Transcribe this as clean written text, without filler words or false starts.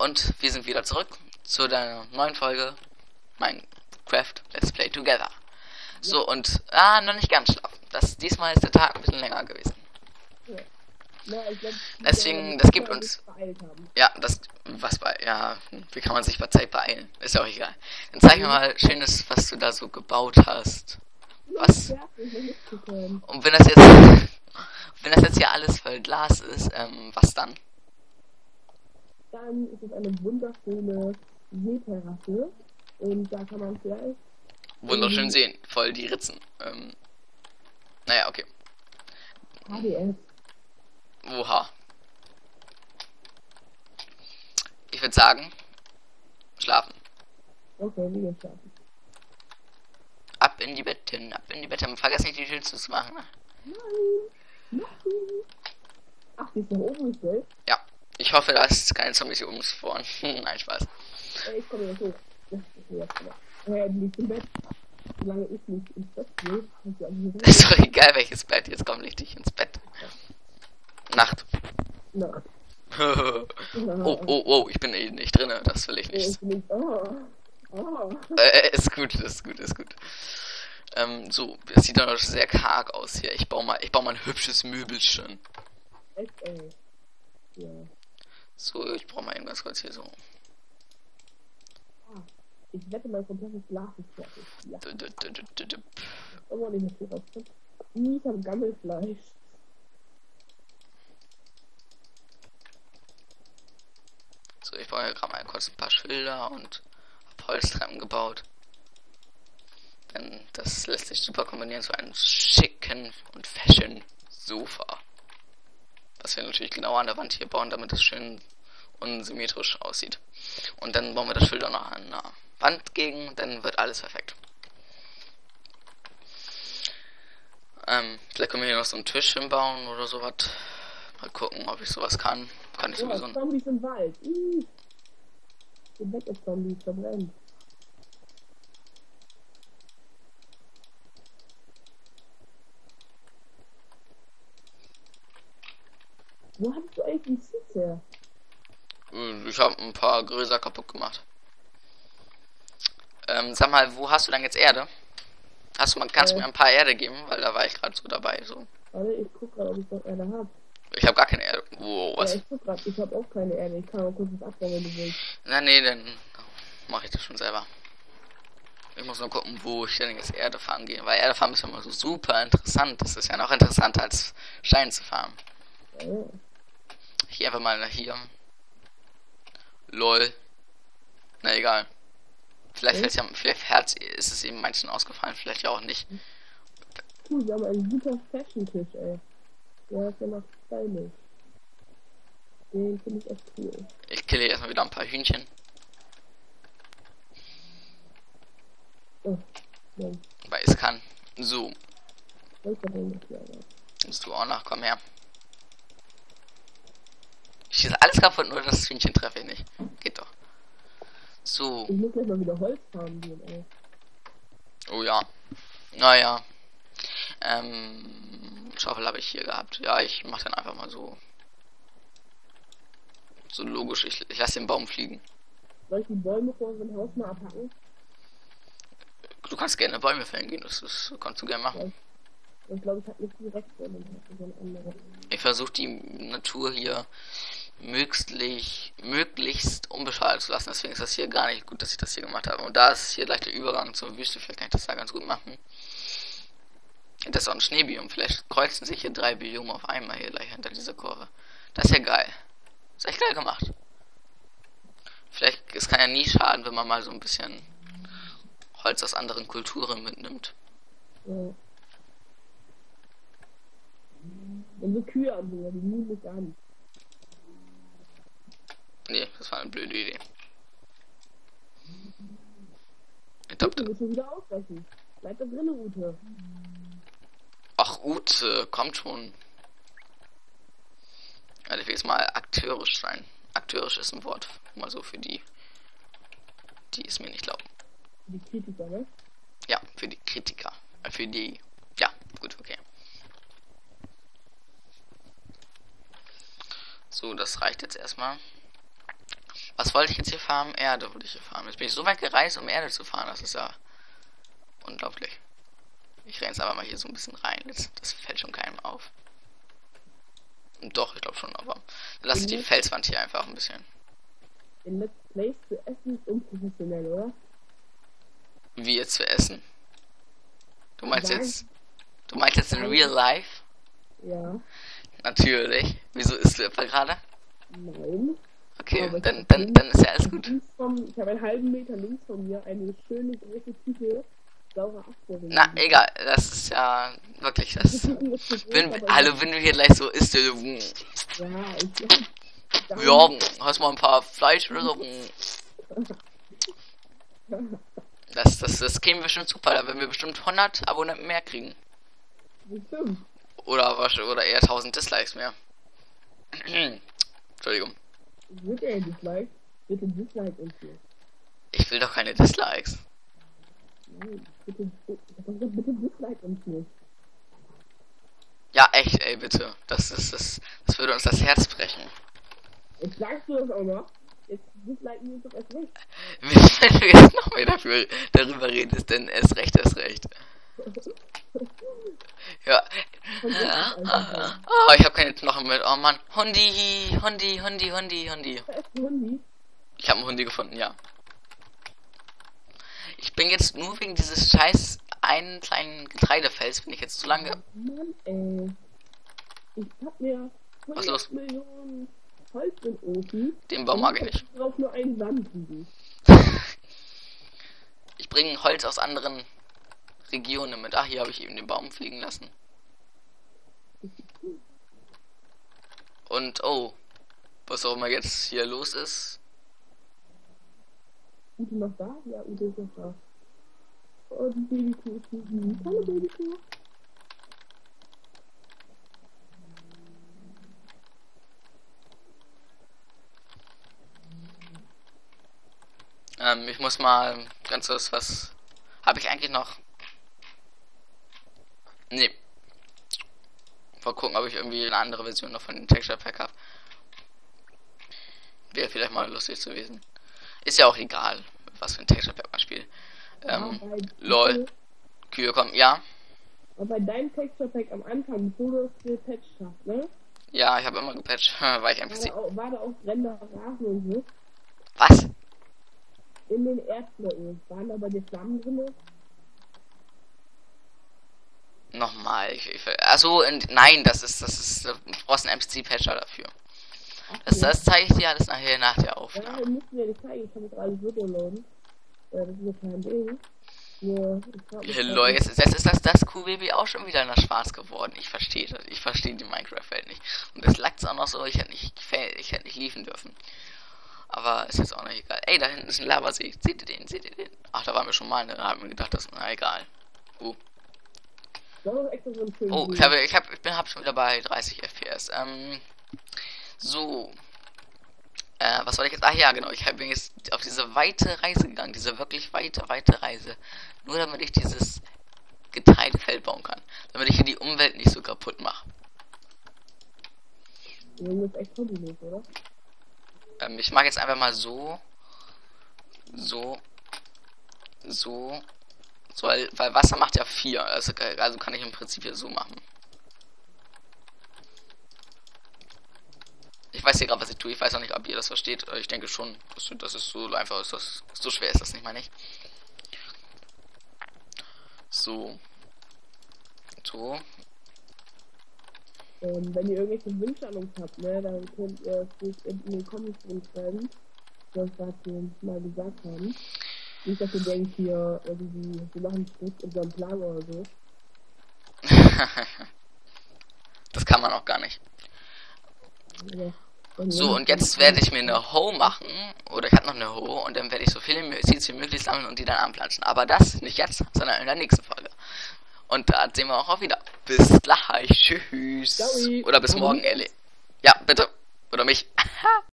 Und wir sind wieder zurück zu der neuen Folge Minecraft Let's Play Together. So, und noch nicht ganz schlafen. Diesmal ist der Tag ein bisschen länger gewesen. Ja. Na, ich glaub, Deswegen, das gibt uns. Haben. Ja, wie kann man sich bei Zeit beeilen? Ist ja auch egal. Dann zeig mir mal Schönes, was du da so gebaut hast. Was? Und wenn das jetzt hier alles voll Glas ist, was dann? Dann ist es eine wunderschöne Seeterrasse und da kann man vielleicht Wunderschön sehen, voll die Ritzen. Naja, okay. HDS. Oha. Ich würde sagen, schlafen. Okay, wie geht's schlafen? Ab in die Betten, ab in die Betten. Vergiss nicht, die Tür zuzumachen. Nein. Ach, die ist nach oben gestellt? Ja. Ich hoffe, dass keine Zombies hier oben spawnen. Nein, Spaß. Ich komme jetzt hoch. Das ist jetzt aber. Du liegst im Bett. Solange ich nicht ins Bett gehe, kannst du an Ist doch egal, welches Bett. Jetzt komm nicht ins Bett. Nacht. Nacht. Oh, ich bin nicht drin. Das will ich nicht. Ist gut. So, es sieht doch noch sehr karg aus hier. Ich baue mal ein hübsches Möbelchen. Echt, ey. Ja. So, ich brauche mal eben ganz kurz hier so. Ich wette, mein komplettes Glas ist fertig. Ja. Aber nicht mehr viel rauskommt. Ich habe Gammelfleisch. So, ich baue hier gerade mal kurz ein paar Schilder und habe Holztreppen gebaut. Denn das lässt sich super kombinieren zu einem schicken und fashion Sofa. Was wir natürlich genau an der Wand hier bauen, damit es schön unsymmetrisch aussieht. Und dann bauen wir das Schild auch noch an der Wand gegen, dann wird alles perfekt. Vielleicht können wir hier noch so einen Tisch hinbauen oder sowas. Mal gucken, ob ich sowas kann. Kann ich sowieso. Zombies im Wald. Geh weg, ihr Zombies, verbrennt. Wo hattest du eigentlich die Seeds her? Ich habe ein paar Gräser kaputt gemacht. Sag mal, wo hast du denn jetzt Erde? Kannst du mir ein paar Erde geben? Weil da war ich gerade so dabei. So. Warte, ich guck gerade, ob ich noch Erde habe. Ich habe gar keine Erde. Wow, was? Ja, ich guck gerade, ich habe auch keine Erde. Ich kann auch kurz was abbauen, wenn du willst. Na nee, dann mache ich das schon selber. Ich muss nur gucken, wo ich denn jetzt Erde farmen gehe. Weil Erde farmen ist ja immer so super interessant. Das ist ja noch interessanter als Stein zu farmen. Ja. Ich gehe einfach mal nach hier. Lol. Na egal. Vielleicht ist es eben manchen ausgefallen, vielleicht ja auch nicht. Cool, wir haben einen super Fashion-Tisch, ey. Der ist ja noch stylisch. Den finde ich echt cool. Ich kille erstmal wieder ein paar Hühnchen. Oh, nein. Weil es kann. So. Ja. Musst du auch noch, komm her. Ich schieße alles kaputt, nur das Hühnchen treffe ich nicht. Geht doch. So. Ich muss gleich mal wieder Holz farmen gehen, ey. Oh ja. Naja. Schaufel habe ich hier gehabt. Ja, ich mache dann einfach mal so. So logisch. Ich lasse den Baum fliegen. Soll ich die Bäume vor unserem Haus mal abhacken? Du kannst gerne Bäume fällen gehen, das kannst du gerne machen. Ich glaube, ich habe nicht direkt vor dem Haus, sondern andere. Ich versuche die Natur hier möglichst unbeschadet zu lassen. Deswegen ist das hier gar nicht gut, dass ich das hier gemacht habe. Und da ist hier gleich der Übergang zur Wüste. Vielleicht kann ich das da ganz gut machen. Das ist auch ein Schneebiom. Vielleicht kreuzen sich hier 3 Biome auf einmal hier gleich hinter dieser Kurve. Das ist ja geil. Das ist echt geil gemacht. Vielleicht, es kann ja nie schaden, wenn man mal so ein bisschen Holz aus anderen Kulturen mitnimmt. Ja. Wenn so Kühe an sind, die nehmen mich an. Nee, das war eine blöde Idee. Ich Du musst schon wieder ausbrechen. Bleib da drinnen, Ute. Ach, Ute, kommt schon. Ja, ich will jetzt mal akteurisch sein. Akteurisch ist ein Wort. Mal so für die es mir nicht glauben. Die Kritiker, ne? Ja, für die Kritiker. Für die. Ja, gut, okay. So, das reicht jetzt erstmal. Was wollte ich jetzt hier farmen? Erde wollte ich hier farmen. Jetzt bin ich so weit gereist, um Erde zu fahren. Das ist ja unglaublich. Ich renne jetzt aber mal hier so ein bisschen rein. Das fällt schon keinem auf. Doch, ich glaube schon, aber dann lasse ich die Felswand hier einfach ein bisschen. In Let's Plays zu essen ist unprofessionell, oder? Wie jetzt zu essen? Du meinst jetzt in Real Life? Ja. Natürlich. Wieso isst du etwa gerade? Nein. Okay, Aber dann ist ja alles gut. Ich habe einen halben Meter links von mir eine schöne große Tüte saure Apfel. Na, egal, das ist ja wirklich das. Hallo, wenn du hier gleich so isst, ja, hast mal ein paar Fleisch oder so. Das käme bestimmt super, da werden wir bestimmt 100 Abonnenten mehr kriegen. Bestimmt. Oder eher 1000 Dislikes mehr. Entschuldigung. Wird er Dislike? Bitte Dislike uns hier. Ich will doch keine Dislikes. Nein, bitte Dislike uns nicht. Ja, echt, ey, bitte. Das würde uns das Herz brechen. Jetzt sagst du das auch noch. Jetzt disliken wir uns doch erst recht. Wenn du jetzt noch mehr darüber redest, denn erst recht. Ja. Oh, ich habe keine Knochen mit. Oh Mann. Hundi. Ich habe einen Hundi gefunden, ja. Ich bin jetzt nur wegen dieses scheiß einen kleinen Getreidefelds, bin ich jetzt zu lange. Mann, ey. Ich hab mir 100 Millionen Holz im Ofen. Den Baum mag ich nicht. Drauf nur einen Sand liegen. Ich bringe Holz aus anderen Regionen mit. Ach, hier habe ich eben den Baum fliegen lassen. Und, oh. Was auch immer jetzt hier los ist. Ute noch da? Ja, Ute ist noch da. Oh, die Babykuh ist süß. Hallo, Babykuh. Ich muss mal ganz kurz was... Habe ich eigentlich noch... Nee. Mal gucken, ob ich irgendwie eine andere Version noch von dem Texture Pack habe. Wäre vielleicht mal lustig zu wissen. Ist ja auch egal, was für ein Texture Pack man spielt. LOL. Kühe kommen, ja. Aber bei deinem Texture Pack am Anfang, bevor du es gepatcht hast, ne? Ja, ich habe immer gepatcht, weil ich einfach... War da auch brennender Rasen und so? Was? In den Erdblöcken. Waren da bei dir Flammen drin? Nochmal, achso, nein, das ist, du brauchst einen MC-Patcher dafür. Das zeige ich dir alles nachher nach der Aufnahme. Ja, müssen wir nicht zeigen, ich kann jetzt alles Video laden. Das ist ja kein Ding. Ja, Leute, jetzt ist das QBB auch schon wieder nach schwarz geworden. Ich verstehe das. Ich verstehe die Minecraft-Welt nicht. Und das lag auch noch so, ich hätte nicht liefen dürfen. Aber ist jetzt auch nicht egal. Ey, da hinten ist ein Lavasee. Seht ihr den? Ach, da waren wir schon mal, ne? Da haben wir gedacht, das na egal. Oh, ich hab schon wieder bei 30 FPS. So. Was soll ich jetzt? Ach ja, genau. Ich bin jetzt auf diese weite Reise gegangen. Diese wirklich weite Reise. Nur damit ich dieses Getreidefeld bauen kann. Damit ich hier die Umwelt nicht so kaputt mache. Ich mache jetzt einfach mal so, weil Wasser macht ja 4. Also kann ich im Prinzip hier so machen. Ich weiß hier gerade, was ich tue. Ich weiß auch nicht, ob ihr das versteht. Ich denke schon. Das ist so einfach. So schwer ist das nicht, meine ich. So. Wenn ihr irgendwelche Wünsche an uns habt, ne, dann könnt ihr es in den Comments schreiben, was wir mal gesagt haben. Nicht, dass ihr denkt, hier irgendwie, wir machen nicht unseren Plan oder so. Das kann man auch gar nicht. Ja. So, und jetzt werde ich mir eine Hoe machen, oder ich habe noch eine Hoe, und dann werde ich so viele Seeds wie möglich sammeln und die dann anpflanzen. Aber das nicht jetzt, sondern in der nächsten Folge. Und da sehen wir auch wieder. Bis gleich, tschüss. Ciao. Oder bis morgen, Ellie. Ja, bitte. Oder mich.